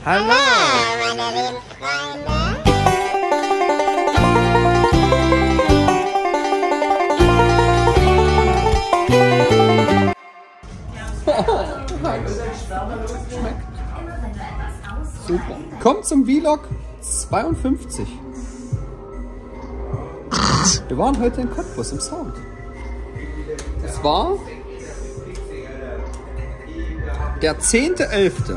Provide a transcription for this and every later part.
Hallo! Meine lieben Freunde! Schmeckt. Super. Kommt zum Vlog 52. Wir waren heute in Cottbus im Sound. Es war der 10.11.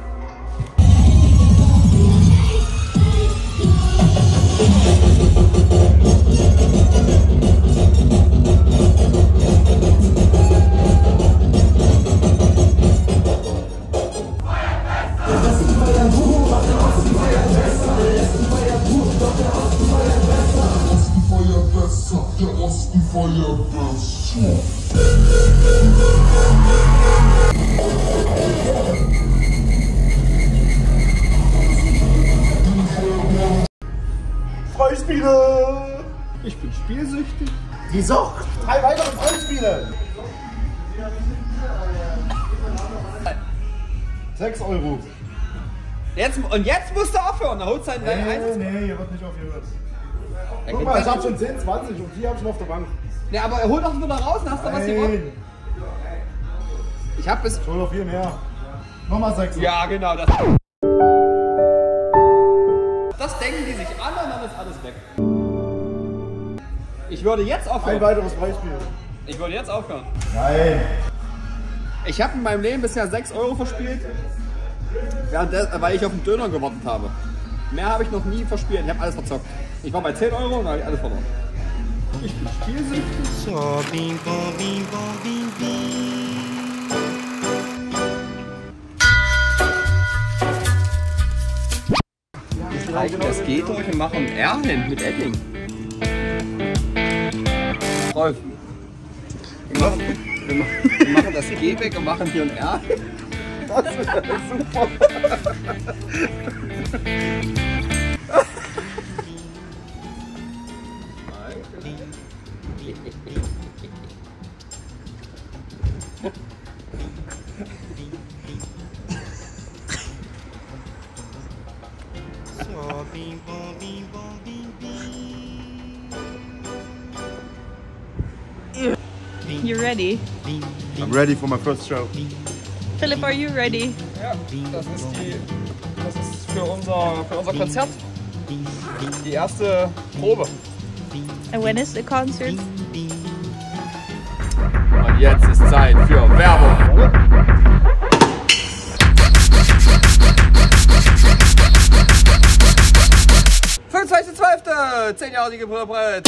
Freispiele! Ich bin spielsüchtig. Die Sucht! 3 weitere Freispiele! 6 Euro. Jetzt musst du aufhören. Da haut sein dein Einsatz. Nee, hier wird nicht aufgehört. Guck mal, ich hab schon 10, 20 und die hab ich schon auf der Bank. Ne, aber hol doch wieder raus und hast du was gewonnen. Nein, Ich hab bis. schon noch viel mehr. Nochmal 6. Ja, genau. Das denken die sich an und dann ist alles weg. Ich würde jetzt Ein aufhören. weiteres Freispiel. Ich würde jetzt aufhören. Nein. Ich habe in meinem Leben bisher 6 Euro verspielt, weil ich auf den Döner gewartet habe. Mehr habe ich noch nie verspielt. Ich habe alles verzockt. Ich war bei 10 Euro und da habe ich alles verloren. Ich bin spielsüchtig. Wir streichen das G durch und machen R hin mit Edding. Rolf. Wir machen das G weg und machen hier ein R. Das ist super. You ready? I'm ready for my first show. Philip, are you ready? Ja, das ist für unser Konzert die erste Probe. And when is the concert? Und jetzt ist Zeit für Werbung. »25.12. 10-jährige Brett.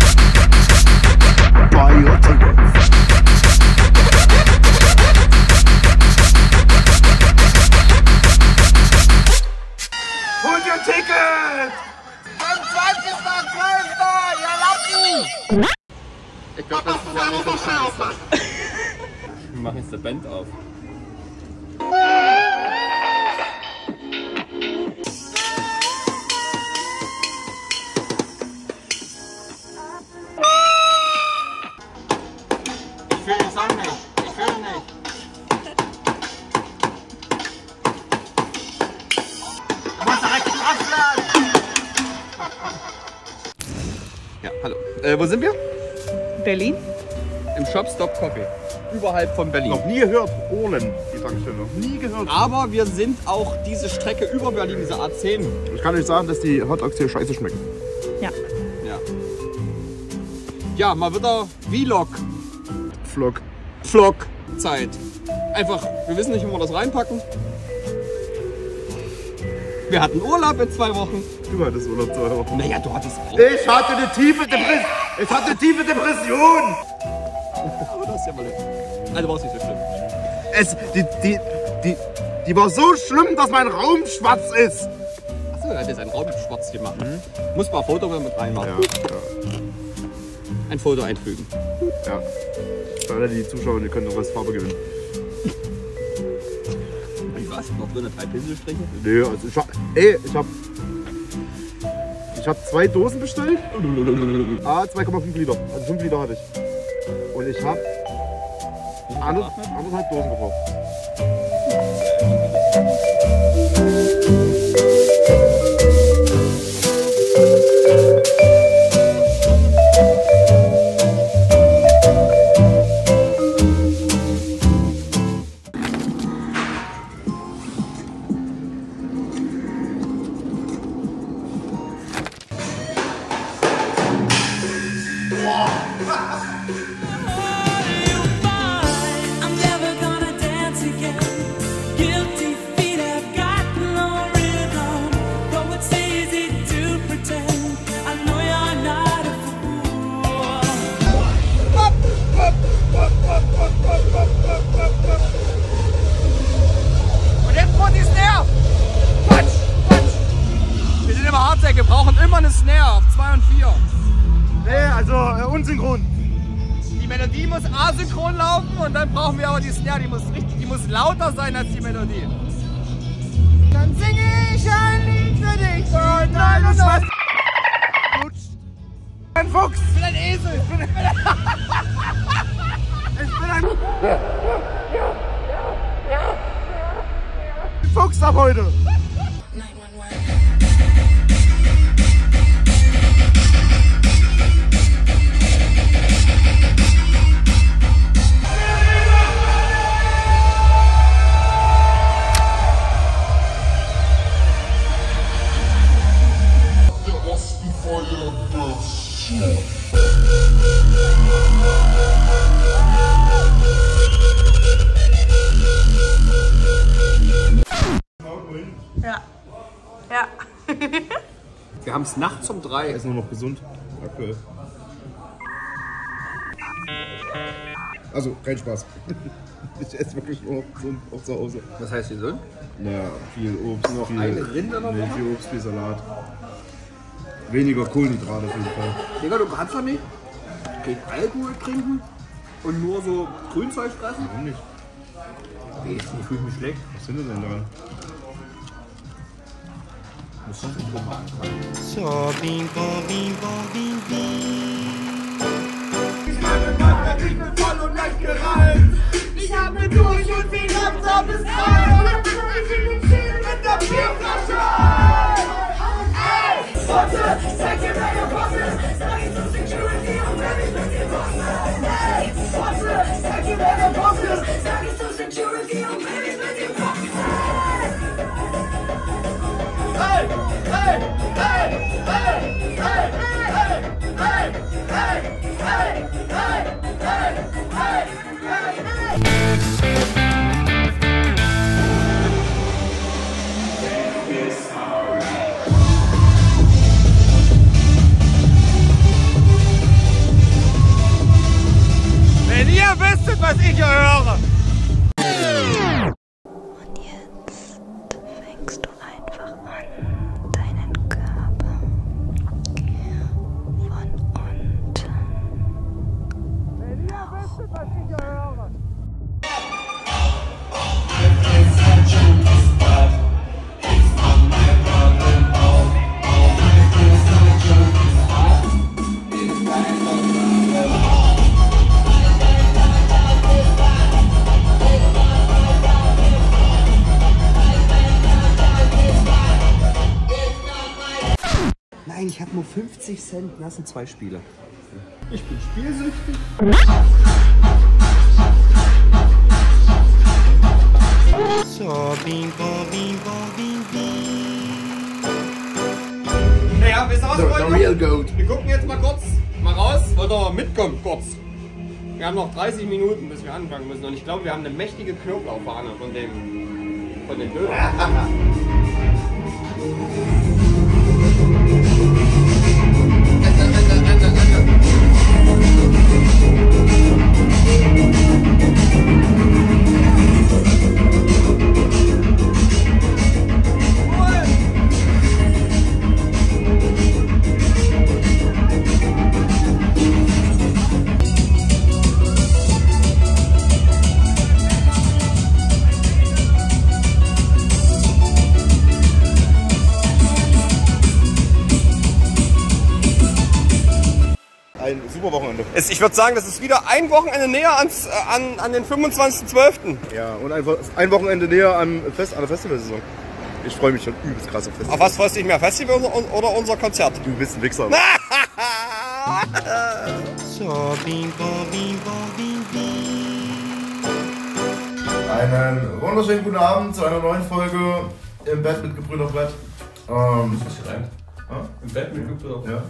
Hol dir ein Ticket! 25.12. Ihr Lappen! Ich glaube, das ist ja nicht so scheiße. Wir machen jetzt eine Band auf. Ich fühle den Song nicht. Ich fühle ihn nicht. Du musst direkt draufschlagen! Ja, hallo. Wo sind wir? Berlin? Im Shop Stop Coffee. Überhalb von Berlin. Noch nie gehört. Ohlen, die Tankstelle. Noch nie gehört. Aber wir sind auch diese Strecke über Berlin, diese A10. Ich kann euch sagen, dass die Hotdogs hier scheiße schmecken. Ja. Ja. Ja, mal wieder Vlog. Vlog. Zeit. Einfach, wir wissen nicht, wie wir das reinpacken. Wir hatten Urlaub in 2 Wochen. Du hattest Urlaub 2 Wochen. Naja, du hattest auch. Ich hatte eine tiefe Depression. Ich hatte eine tiefe Depression. Aber das ist ja mal nett. Also war es nicht so schlimm. Die war so schlimm, dass mein Raum schwarz ist. Achso, er hat jetzt einen Raum schwarz gemacht. Muss mal ein Foto mit reinmachen. Ja. Ein Foto einfügen. Für alle, die zuschauen, die können noch was Farbe gewinnen. Wie was? Noch drin 3 Pinselstriche? Nee, also ich hab 2 Dosen bestellt. 2,5 Liter. Also 5 Liter hatte ich. Und ich hab anderthalb Dosen gebraucht. wir brauchen immer eine Snare auf 2 und 4. Nee, also unsynchron. Die Melodie muss asynchron laufen und dann brauchen wir aber die Snare, die muss lauter sein als die Melodie. Dann singe ich ein Lied für dich von deinem Ein Fuchs! Ich bin ein Esel! Ich bin ein Fuchs ab heute! Ja. Ja. Wir haben es nachts um 3. Er ist nur noch gesund, aktuell. Also, kein Spaß. Ich esse wirklich nur gesund auch zu Hause. Was heißt hier so? Ja, viel Obst, Noch viel, eine Rinde noch? viel Obst, viel Salat. Weniger Kohlenhydrate auf jeden Fall. Digga, du kannst doch nicht kein Alkohol trinken und nur so Grünzeug fressen? Warum nicht? Ich fühle mich schlecht. Was sind denn daran? Muss schon drum anfangen. So, bing, bong, bing, bong, bing, bing. Ich bin voll und leicht gereizt. Ich atme durch und wie langsam ist kalt. Ich bin im Ziel mit der Bierflasche. Ey, Potte, zeig dir deine Potte. Sag ich zur Security und wenn ich mit dir mache. Ey, Potte, zeig dir deine Potte. Sag ich zur Security und wenn ich mit dir mache. Hey, hey, hey, hey, hey, hey, hey, hey, hey, hey, hey, hey, hey. Wenn ihr wüsstet, was ich hier höre! Und jetzt fängst du einfach an, deinen Körper von unten nach oben. Nein, ich habe nur 50 Cent. Das sind 2 Spiele. Ich bin spielsüchtig. So, bing, bong, bing, bong, bing, bing. Naja, wisst ihr was, The Freunde? real goat. Wir gucken jetzt mal kurz mal raus. Wollt ihr mitkommen, kurz? Wir haben noch 30 Minuten, bis wir anfangen müssen. Und ich glaube, wir haben eine mächtige Knoblauchfahne von den Döner. Ein super Wochenende. Ich würde sagen, das ist wieder ein Wochenende näher an den 25.12. Ja, und ein Wochenende näher an der Festivalsaison. Ich freue mich schon übelst krass auf Festival. Auf was freust du dich mehr? Festival oder unser Konzert? Du bist ein Wichser. So, bing, bong, bing, bong, bing, bing. Einen wunderschönen guten Abend zu einer neuen Folge im Bett mit Gebrüder Brett. Im Bett mit Gebrüder Ja.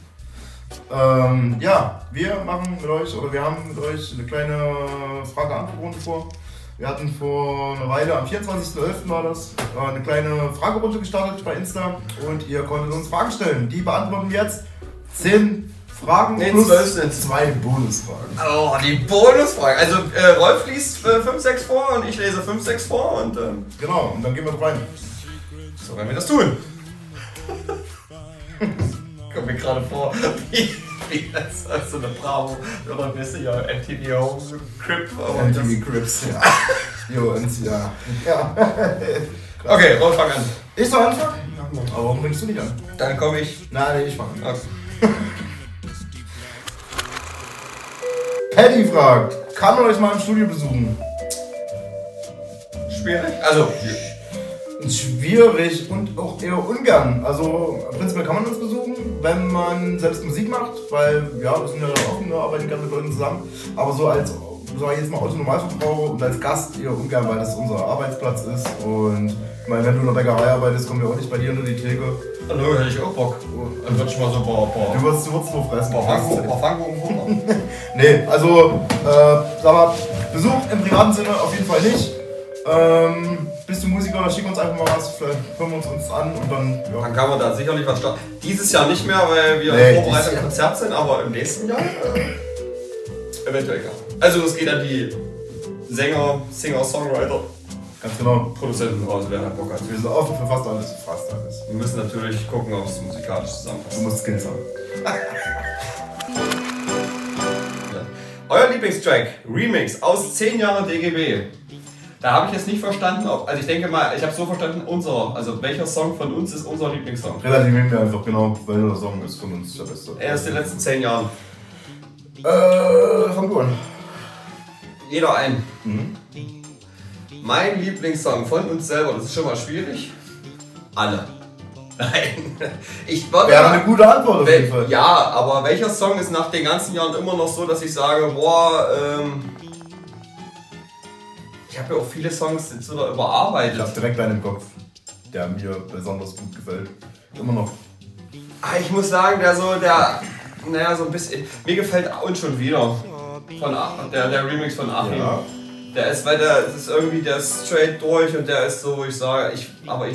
Ja, wir machen mit euch, oder wir haben mit euch eine kleine Frage-Antwort-Runde vor. Wir hatten vor einer Weile, am 24.11. war das, eine kleine Fragerunde gestartet bei Insta und ihr konntet uns Fragen stellen. Die beantworten wir jetzt. 10 Fragen plus 2 Bonusfragen. Oh, die Bonusfrage. Also Rolf liest 5, 6 vor und ich lese 5, 6 vor und Genau, und dann gehen wir rein. so werden wir das tun. Kommt mir gerade vor, wie das so eine Bravo oder ein bisschen ja MTV Home Crip. MTV Crips, ja. Jo, ja. Okay, Rolf, fang an. Ich soll anfangen? Aber warum bringst du nicht an? Dann komme ich. Nein, nee, ich fange an. Okay. Paddy fragt, kann man euch mal im Studio besuchen? Schwierig? Also, Schwierig und auch eher ungern. Also prinzipiell kann man uns besuchen, wenn man selbst Musik macht, weil ja, wir sind ja da offen, wir arbeiten gerne mit Leuten zusammen. Aber so als, sag ich jetzt mal, Autonormalverbraucher und als Gast eher ungern, weil das unser Arbeitsplatz ist. Und ich meine, wenn du in der Bäckerei arbeitest, kommen wir auch nicht bei dir unter die Theke. hallo, hätte ich auch Bock. Dann würde ich mal so ein paar Du würdest nur fressen. Fangkuchen. Nee, also, sag mal, Besuch im privaten Sinne auf jeden Fall nicht. Bist du Musiker, schick uns einfach mal was, vielleicht hören wir uns an und dann, ja. Dann kann man da sicherlich was starten. Dieses Jahr nicht mehr, weil wir Nee, im Vorbereitung ein Konzert sind, aber im nächsten Jahr eventuell ja. Also es geht an die Sänger, Singer, Songwriter, Ganz genau. Produzenten raus, wer halt Bock hat. Wir sind offen für fast alles. Fast alles. Wir müssen natürlich gucken, ob es musikalisch zusammenpasst. Du musst Skills haben. Euer Lieblingstrack, Remix aus 10 Jahren DGB. Da habe ich jetzt nicht verstanden, also ich denke mal, ich habe so verstanden, also welcher Song von uns ist unser Lieblingssong? Relativieren wir einfach genau, weil der Song ist von uns der beste. Er ist in den letzten 10 Jahren. Fang du an. Jeder ein. Mhm. Mein Lieblingssong von uns selber, das ist schon mal schwierig. Alle. Nein. Ich würde Wäre eine gute Antwort auf jeden Fall. Ja, aber welcher Song ist nach den ganzen Jahren immer noch so, dass ich sage, boah, ich habe ja auch viele Songs jetzt wieder überarbeitet. Ich habe direkt einen im Kopf, der mir besonders gut gefällt. Immer noch. Ich muss sagen, naja, so ein bisschen, mir gefällt und schon wieder von der Remix von Achim. Ja. Der ist, weil der ist straight durch und der ist so, wo ich sage, ich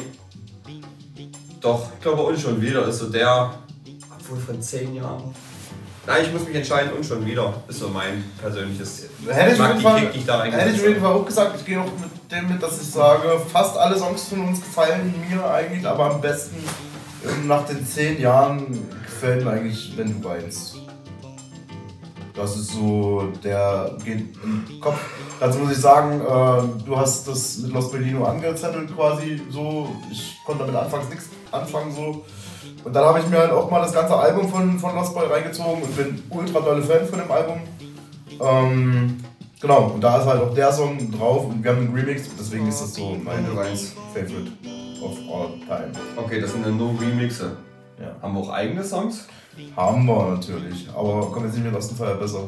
glaube und schon wieder ist so der, obwohl von 10 Jahren. Nein, ich muss mich entscheiden und schon wieder, ist so mein persönliches. Hätte ich auf jeden Fall auch gesagt, ich gehe auch mit dem mit, dass ich sage, fast alle Songs von uns gefallen mir eigentlich, aber am besten nach den 10 Jahren gefällt mir eigentlich, wenn du weinst. Das ist so, der geht im Kopf. Dazu muss ich sagen, du hast das mit Los Bellino angezettelt quasi so. Ich konnte damit anfangs nichts anfangen so. Und dann habe ich mir halt auch mal das ganze Album von Lost Boy reingezogen und bin ultra dolle Fan von dem Album. Genau, und da ist halt auch der Song drauf und wir haben einen Remix, deswegen ist das so mein Favorite of all time. Okay, das sind dann nur Remixe. Ja. Haben wir auch eigene Songs? Haben wir natürlich, aber kommt jetzt nicht mehr Lost in Fire besser.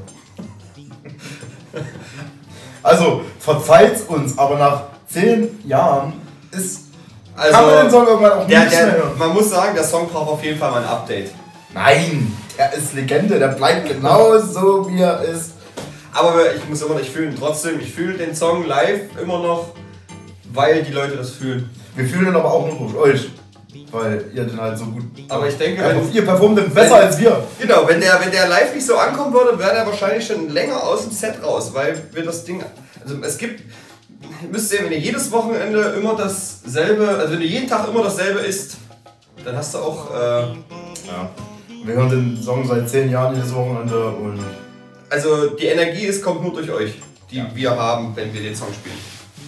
Also, verzeiht's uns, aber nach 10 Jahren kann man den Song irgendwann auch nicht mehr hören. Man muss sagen, der Song braucht auf jeden Fall mal ein Update. Nein, der ist Legende, der bleibt genau so wie er ist. Aber ich muss immer noch, ich fühle den Song live immer noch, weil die Leute das fühlen. Wir fühlen ihn aber auch nur durch euch, weil ihr den halt so gut. Aber ich denke, ihr performt den besser als wir. Genau, wenn der live nicht so ankommen würde, wäre der wahrscheinlich schon länger aus dem Set raus, weil wir das Ding, also es gibt, ihr müsst sehen, wenn ihr jedes Wochenende immer dasselbe, also wenn du jeden Tag immer dasselbe isst, dann hast du auch, ja. Wir hören den Song seit 10 Jahren jedes Wochenende und... Also die Energie kommt nur durch euch, die wir haben, wenn wir den Song spielen.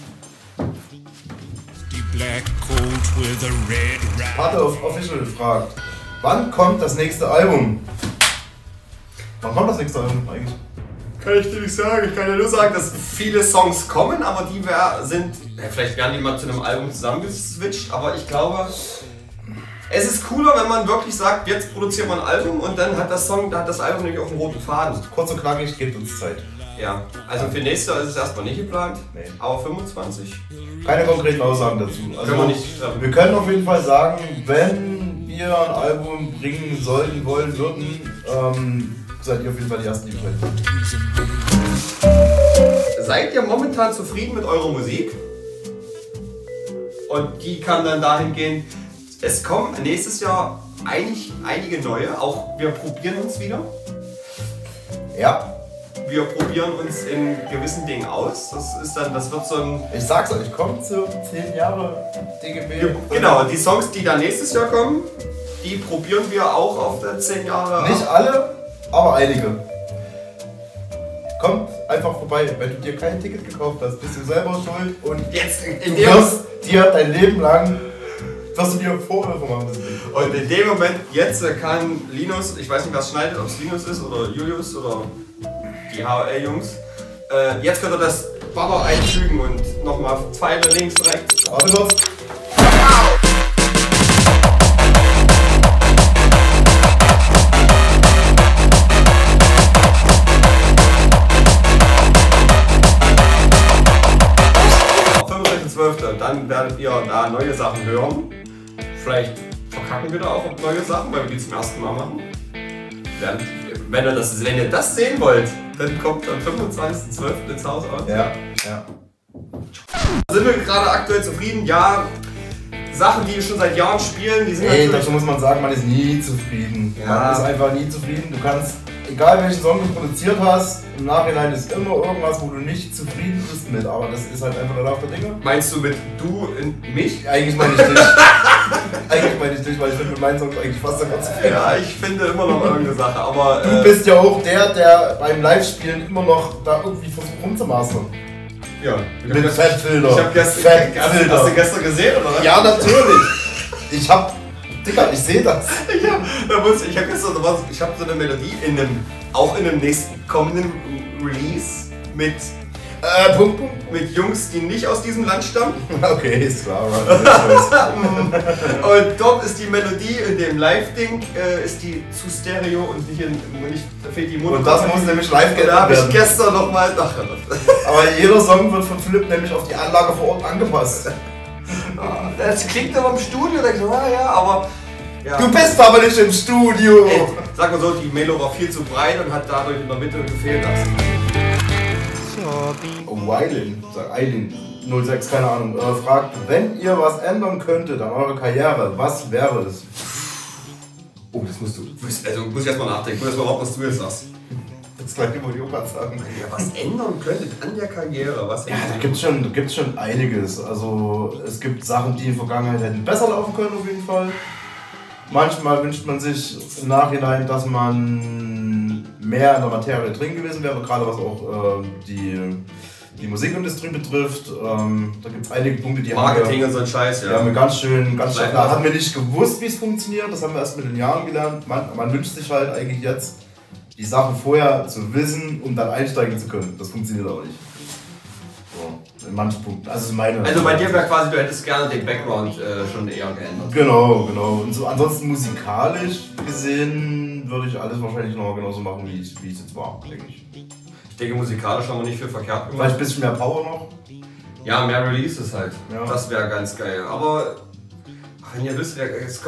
Pate Official fragt, wann kommt das nächste Album? Wann kommt das nächste Album eigentlich? Kann ich dir nicht sagen. Ich kann dir nur sagen, dass viele Songs kommen, aber die sind, vielleicht werden die mal zu einem Album zusammengeswitcht, aber ich glaube, es ist cooler, wenn man wirklich sagt, jetzt produzieren wir ein Album und dann hat das Album nämlich auch einen roten Faden. Kurz und knackig, gebt uns Zeit. Ja, also für nächstes Jahr ist es erstmal nicht geplant, Nee. aber 25. Keine konkreten Aussagen dazu. Also, Können wir nicht treffen. wir können auf jeden Fall sagen, wenn wir ein Album bringen sollten, wollen, würden, seid ihr auf jeden Fall die Ersten, die Bescheid wissen. Seid ihr momentan zufrieden mit eurer Musik? Und die kann dann dahin gehen, es kommen nächstes Jahr eigentlich einige neue, auch wir probieren uns wieder. Ja, Wir probieren uns in gewissen Dingen aus. Das wird so ein... ich sag's euch, kommt zu 10 Jahre DGB. Genau, die Songs, die dann nächstes Jahr kommen, die probieren wir auch auf der 10 Jahre. Nicht alle, aber einige. Kommt einfach vorbei. Wenn du dir kein Ticket gekauft hast, bist du selber schuld und Jetzt du wirst dir dein Leben lang wirst du dir Vorwürfe machen müssen. Und in dem Moment, jetzt kann Linus, ich weiß nicht, was schneidet, ob es Linus ist oder Julius oder die HL-Jungs, jetzt könnt ihr das Banner einfügen und nochmal Pfeile links, rechts. Warte kurz. Dann werdet ihr da neue Sachen hören. Vielleicht verkacken wir da auch neue Sachen, weil wir die zum ersten Mal machen. Wenn ihr das sehen wollt, dann kommt am 25.12. ins Haus aus. Ja. Sind wir gerade aktuell zufrieden? Ja. Sachen, die wir schon seit Jahren spielen, die sind natürlich... dazu muss man sagen, man ist nie zufrieden. Ja. Man ist einfach nie zufrieden. Du kannst, egal welchen Song du produziert hast, im Nachhinein ist immer irgendwas, wo du nicht zufrieden bist mit. Aber das ist halt einfach der Lauf der Dinge. Meinst du mit du und mich? Eigentlich meine ich dich. Eigentlich meine ich dich, weil ich finde mit meinen Songs eigentlich fast immer zufrieden. Ja, ich finde immer noch irgendeine Sache, aber... Du bist ja auch der beim Live-Spielen immer noch da irgendwie versucht rumzumastern. Ja. Mit Fettfilter. Ich hab gestern... Hast du gestern gesehen, oder? Ja, natürlich. Digga, ich sehe das. Ich hab so eine Melodie auch in dem nächsten kommenden Release mit mit Jungs, die nicht aus diesem Land stammen. Okay, ist klar. Und dort ist die Melodie in dem Live-Ding ist die zu Stereo und da fehlt die Mono. Und das muss nämlich live geändert Da habe ich werden. gestern nochmal... Aber jeder Song wird von Philipp nämlich auf die Anlage vor Ort angepasst. Das klingt aber im Studio, denkst du, ja, aber... Ja. Du bist aber nicht im Studio! Ey, sag mal so, die Melo war viel zu breit und hat dadurch in der Mitte gefehlt. Eileen, sag Eileen, 06, keine Ahnung, fragt, wenn ihr was ändern könntet an eurer Karriere, was wäre es? Oh, das musst du. Also muss ich erstmal nachdenken, ich muss erstmal raus, was du jetzt sagst. Das gleich über die Opa sagen. Ja, was ändern könntet an der Karriere? Was Ja, da gibt's schon einiges. Also es gibt Sachen, die in der Vergangenheit hätten besser laufen können auf jeden Fall. Manchmal wünscht man sich im Nachhinein, dass man mehr in der Materie drin gewesen wäre, gerade was auch die Musikindustrie betrifft. Da gibt es einige Punkte, die Marketing und so ein Scheiß, haben wir ganz schön, da haben wir nicht gewusst, wie es funktioniert. Das haben wir erst mit den Jahren gelernt. Man wünscht sich halt eigentlich jetzt, die Sachen vorher zu wissen, um dann einsteigen zu können. Das funktioniert aber nicht. So, in manchen Punkten. Also bei dir wäre quasi, du hättest gerne den Background schon eher geändert. Genau. Und so ansonsten musikalisch gesehen würde ich alles wahrscheinlich noch genauso machen, wie es jetzt war, denke ich. Ich denke, musikalisch haben wir nicht viel verkehrt gemacht. Vielleicht ein bisschen mehr Power noch. Ja, mehr Releases halt. Ja. Das wäre ganz geil. Aber wenn ihr wisst,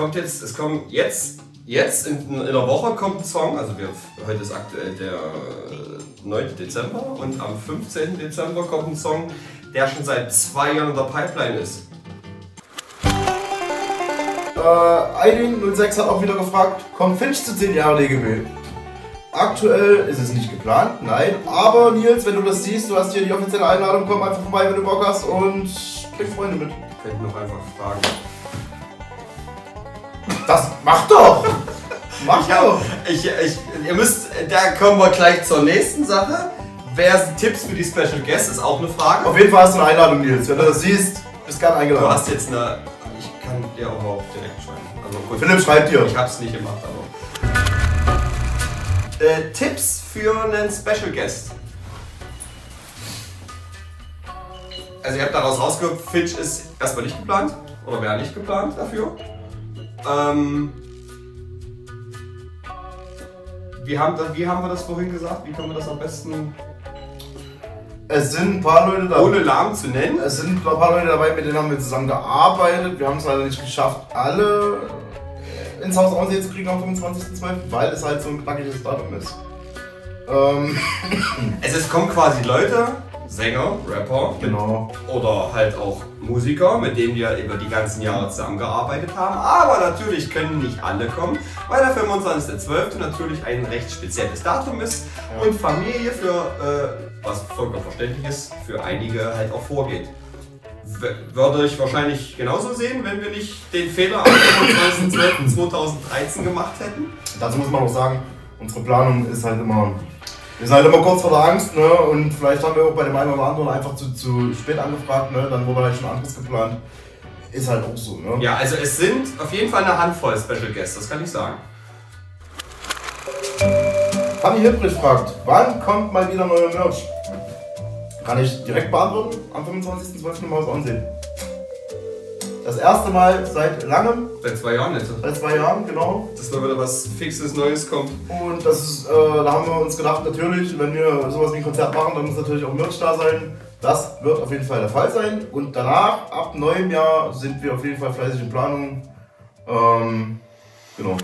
jetzt in der Woche kommt ein Song, also heute ist aktuell der 9. Dezember und am 15. Dezember kommt ein Song, der schon seit 2 Jahren in der Pipeline ist. Eileen 06 hat auch wieder gefragt, kommt Finch zu 10 Jahre DGB? Aktuell ist es nicht geplant, nein, aber Nils, wenn du das siehst, du hast hier die offizielle Einladung, komm einfach vorbei, wenn du Bock hast und bring Freunde mit. Könnt ihr noch einfach fragen. Das mach doch! Mach doch! Ihr müsst, da kommen wir gleich zur nächsten Sache. Wer sind Tipps für die Special Guests, ist auch eine Frage. Auf jeden Fall hast du eine Einladung, Nils. Wenn du das siehst, bist du gerne eingeladen. Du hast jetzt eine... Ich kann dir auch mal direkt schreiben. Also gut, Philipp schreibt dir. Ich hab's nicht gemacht, aber... Tipps für einen Special Guest. Also ihr habt daraus rausgehört, Finch ist erstmal nicht geplant. Oder wäre nicht geplant dafür. Wie haben wir das vorhin gesagt? Wie können wir das am besten... Es sind ein paar Leute dabei. Ohne Namen zu nennen? Es sind ein paar Leute dabei, mit denen haben wir zusammen gearbeitet. Wir haben es leider nicht geschafft, alle ins Haus Aussehen zu kriegen am 25.12., weil es halt so ein knackiges Datum ist. Es kommen quasi Leute, Sänger, Rapper, Genau. Oder halt auch Musiker, mit denen wir über die ganzen Jahre zusammengearbeitet haben. Aber natürlich können nicht alle kommen, weil der 25.12. natürlich ein recht spezielles Datum ist und Familie für, was vollkommen verständlich ist, für einige halt auch vorgeht. würde ich wahrscheinlich genauso sehen, wenn wir nicht den Fehler am 25.12.2013 gemacht hätten. Dazu muss man auch sagen, unsere Planung ist halt immer, wir sind halt immer kurz vor der Angst, ne? Und vielleicht haben wir auch bei dem einen oder anderen einfach zu spät angefragt, ne? Dann wurde halt schon anderes geplant. Ist halt auch so, ne? Ja, also es sind auf jeden Fall eine Handvoll Special Guests, das kann ich sagen. Fanny Hilbrich fragt, wann kommt mal wieder neuer Merch? Kann ich direkt beantworten, am 25.12. im Haus ansehen. Das erste Mal seit langem. Seit 2 Jahren jetzt. Seit 2 Jahren, genau. Dass mal wieder was Fixes, Neues kommt. Und das ist, da haben wir uns gedacht, natürlich, wenn wir sowas wie ein Konzert machen, dann muss natürlich auch Merch da sein. Das wird auf jeden Fall der Fall sein. Und danach, ab neuem Jahr, sind wir auf jeden Fall fleißig in Planung. Genau.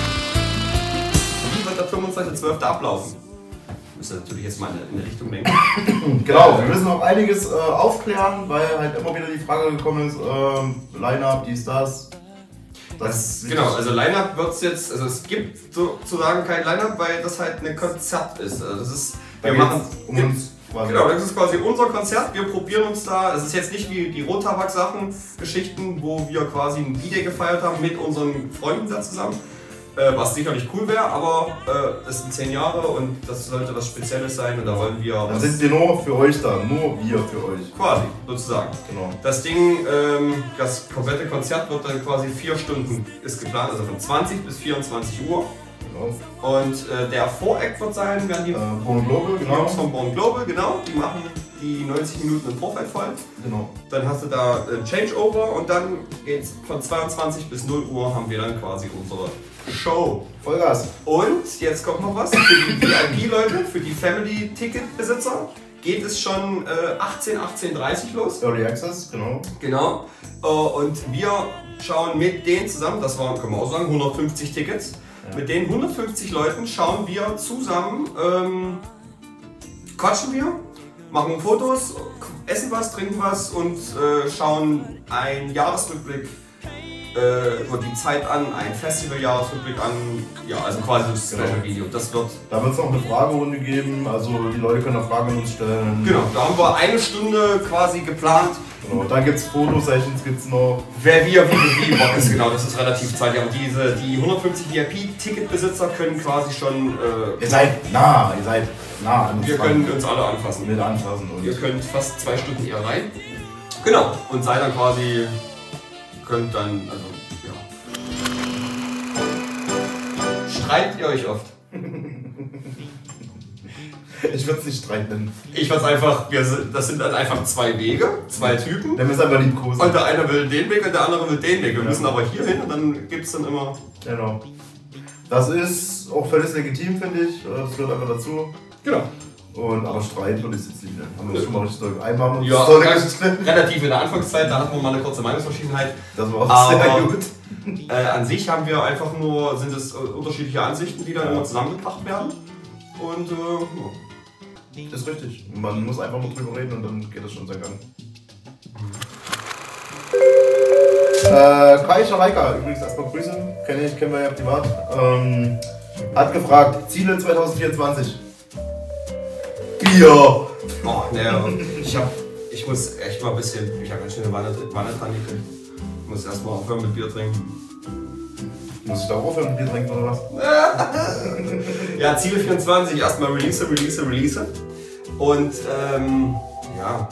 Wie wird der 25.12. ablaufen? Müssen wir natürlich jetzt mal in eine Richtung denken. Genau, wir müssen noch einiges aufklären, weil halt immer wieder die Frage gekommen ist, Line-Up, dies, das. Genau, also Line-Up wird es jetzt, also es gibt sozusagen kein Line-Up, weil das halt ein Konzert ist. Also das ist, wir machen uns quasi. Genau, das ist quasi unser Konzert, wir probieren uns da, es ist jetzt nicht wie die Rottabak-Sachen, Geschichten, wo wir quasi ein D-Day gefeiert haben mit unseren Freunden da zusammen. Was sicherlich cool wäre, aber das sind 10 Jahre und das sollte was Spezielles sein und da wollen wir... Dann sind wir nur für euch da, nur wir für euch. Quasi, sozusagen. Genau. Das Ding, das komplette Konzert wird dann quasi 4 Stunden ist geplant, also von 20 bis 24 Uhr. Genau. Und der Voreck wird sein, werden die Born Global, genau. Jungs von Born Global, genau, die machen die 90 Minuten im Vorfeld voll. Genau. Dann hast du da ein Changeover und dann geht's von 22 bis 0 Uhr haben wir dann quasi unsere Show. Vollgas. Und jetzt kommt noch was für die VIP-Leute, für die Family-Ticket-Besitzer geht es schon 18:30 los. Early Access, genau. Genau. Und wir schauen mit denen zusammen, das waren, können wir auch sagen, 150 Tickets. Ja. Mit den 150 Leuten schauen wir zusammen, quatschen wir, machen Fotos, essen was, trinken was und schauen einen Jahresrückblick über die Zeit an, ein Festival-Jahresrückblick an, ja, also quasi das Special-Video. Das wird. Da wird es noch eine Fragerunde geben, also die Leute können auch Fragen an uns stellen. Genau, da haben wir 1 Stunde quasi geplant. Genau, dann gibt es Fotosessions, gibt es noch. Wer wie ist, genau, das ist relativ zeitig. Aber die 150 VIP-Ticketbesitzer können quasi schon. Ihr seid nah an uns. Wir können uns alle anfassen. Mit anfassen. Und ihr könnt fast 2 Stunden eher rein. Genau, und seid dann quasi. Könnt dann, also, ja. Streitet ihr euch oft? Ich würde es nicht Streit nennen. Ich würde es einfach, das sind dann einfach 2 Wege, 2 Typen. Der ist einfach liebkosen. Und der eine will den Weg und der andere will den Weg. Wir müssen aber hier hin und dann gibt es dann immer... Genau. Das ist auch völlig legitim, finde ich. Das gehört einfach dazu. Genau. Aber Streit würde ich jetzt nicht nennen. Haben wir das schon mal richtig doll einmal und ja, relativ in der Anfangszeit, da hatten wir mal eine kurze Meinungsverschiedenheit. Das war auch sehr gut. An sich haben wir einfach nur, sind es unterschiedliche Ansichten, die dann immer zusammengebracht werden. Und das ist richtig. Man muss einfach nur drüber reden und dann geht das schon seinen Gang. Kai Schaleika, übrigens erstmal Grüße, kennen wir ja privat, hat gefragt, Ziele 2024. Bier! Oh, ne, ich muss echt mal ein bisschen, ich habe ganz schön eine Wanne dran gekriegt. Ich muss erstmal aufhören mit Bier trinken. Muss ich da aufhören mit Bier trinken oder was? Ja, Ziele 24, erstmal Release. Und ja,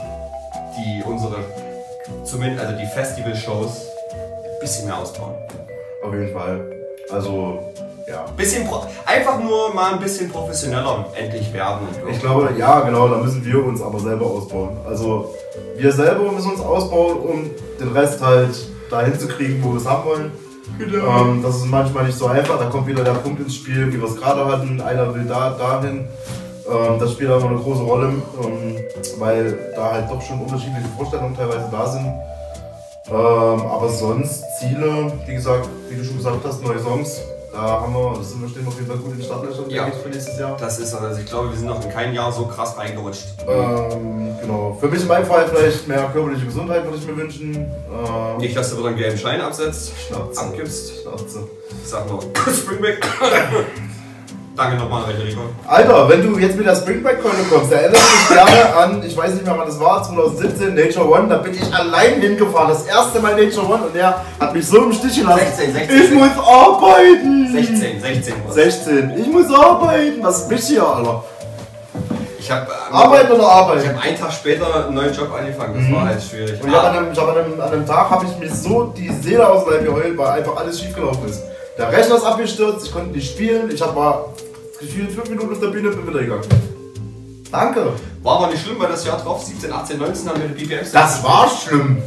zumindest also die Festival-Shows ein bisschen mehr ausbauen. Auf jeden Fall. Also, ja. Einfach nur mal ein bisschen professioneller endlich werden. Ich glaube, ja genau, da müssen wir uns aber selber ausbauen. Also wir selber müssen uns ausbauen, um den Rest halt dahin zu kriegen, wo wir es haben wollen. Genau. Das ist manchmal nicht so einfach, da kommt wieder der Punkt ins Spiel, wie wir es gerade hatten. Einer will dahin. Das spielt aber eine große Rolle, weil da halt doch schon unterschiedliche Vorstellungen teilweise da sind. Aber sonst Ziele, wie gesagt, wie du schon gesagt hast, neue Songs. Da stehen wir auf jeden Fall gut in den Startlöchern, ja, für nächstes Jahr. Das ist, also ich glaube, wir sind noch in keinem Jahr so krass reingerutscht. Genau. Für mich in meinem Fall vielleicht mehr körperliche Gesundheit würde ich mir wünschen. Nicht, dass du wieder einen gelben Schein absetzt, Schnauze. abgibst. Schnauze. Ich sag nur, Springback. Danke nochmal, Rico. Alter, wenn du jetzt mit der Spring Break Keule kommst, erinnert mich gerne an, ich weiß nicht mehr wann das war, 2017, Nature One, da bin ich allein hingefahren, das erste Mal Nature One und der hat mich so im Stich gelassen. 16. Ich muss arbeiten! 16. 16, ich muss arbeiten! Was ist mich hier, Alter? Ich habe Arbeiten oder arbeiten? Ich habe einen Tag später einen neuen Job angefangen, das war halt schwierig. Und an einem Tag habe ich mir so die Seele aus dem Leib geheult, weil einfach alles schief gelaufen ist. Der Rechner ist abgestürzt, ich konnte nicht spielen, ich war gefühlt 5 Minuten auf der Bühne und bin wieder gegangen. Danke. War aber nicht schlimm, weil das Jahr drauf, 17, 18, 19 haben wir die BBMs. Das war schlimm.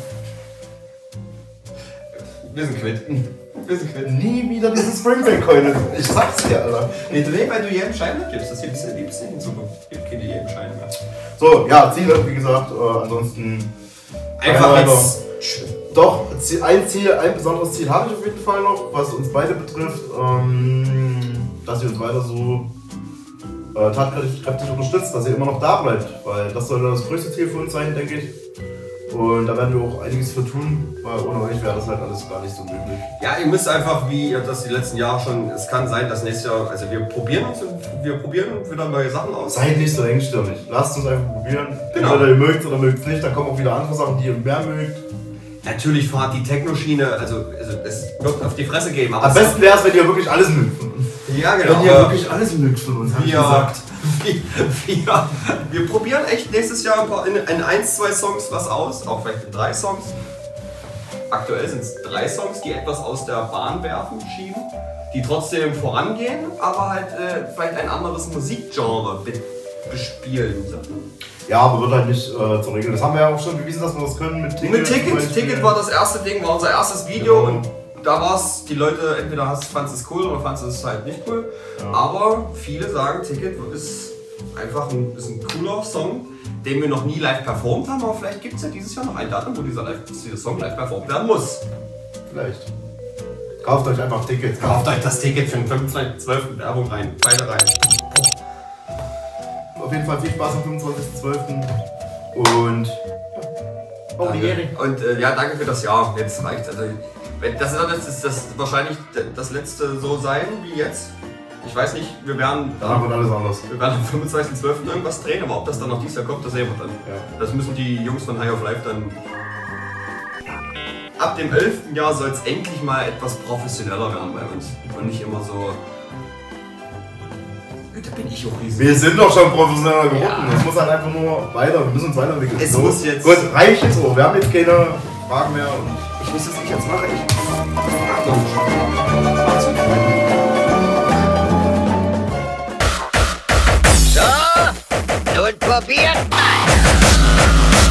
Wir sind quitt. Nie wieder diese Spring Break Keule. Ich sag's dir, Alter. Nee, dreh, weil du jedem Schein nicht gibst, das gibt's nicht in Zukunft. Gibt keine jedem Schein mehr. So, ja, Ziele, wie gesagt, ansonsten. Einfach jetzt. Doch, ein besonderes Ziel habe ich auf jeden Fall noch, was uns beide betrifft, dass ihr uns weiter so tatkräftig unterstützt, dass ihr immer noch da bleibt, weil das soll das größte Ziel für uns sein, denke ich. Und da werden wir auch einiges für tun, weil ohne euch wäre das halt alles gar nicht so möglich. Ja, ihr müsst einfach, wie ihr das die letzten Jahre schon, es kann sein, dass nächstes Jahr, also wir probieren wieder neue Sachen aus. Seid nicht so engstirnig, lasst uns einfach probieren. Genau. Entweder ihr mögt es oder mögt es nicht, dann kommen auch wieder andere Sachen, die ihr mehr mögt. Natürlich fahrt die Techno-Schiene, also es wird auf die Fresse geben. Aber Am besten wäre es, wenn ihr wirklich alles mögt von uns. Ja, genau. Wenn ihr wirklich alles mögt von uns, hab ich gesagt. Wir probieren echt nächstes Jahr in 1, 2 Songs was aus, auch vielleicht in 3 Songs. Aktuell sind es 3 Songs, die etwas aus der Bahn werfen, schieben, die trotzdem vorangehen, aber halt vielleicht ein anderes Musikgenre bespielen. Ja, aber wird halt nicht zur Regel. Das haben wir ja auch schon bewiesen, dass wir das können mit Ticket. Mit Ticket war das erste Ding, war unser erstes Video und da war es, die Leute entweder fanden es cool oder fanden es halt nicht cool. Ja. Aber viele sagen, Ticket ist einfach ein cooler Song, den wir noch nie live performt haben, aber vielleicht gibt es ja dieses Jahr noch ein Datum, wo dieser Song live performt werden muss. Vielleicht. Kauft euch einfach Tickets. Kauft euch das Ticket für den 25.12. Werbung rein. Beide rein. Auf jeden Fall viel Spaß am 25.12. Und ja, danke für das Jahr. Jetzt reicht also, das ist wahrscheinlich das letzte so sein wie jetzt. Ich weiß nicht, wir werden danach wird alles anders. Wir werden am 25.12. irgendwas drehen, aber ob das dann noch dieses Jahr kommt, das sehen wir dann. Ja. Das müssen die Jungs von High of Life dann. Ab dem 11. Jahr soll es endlich mal etwas professioneller werden bei uns. Und nicht immer so. Da bin ich auch riesig. Wir sind doch schon professioneller geworden. Es muss halt einfach nur weiter. Wir müssen uns weiterentwickeln. Es muss jetzt. Gut, reicht jetzt so. Wir haben jetzt keine Fragen mehr. Ich muss das nicht jetzt machen. So, nun probiert mal.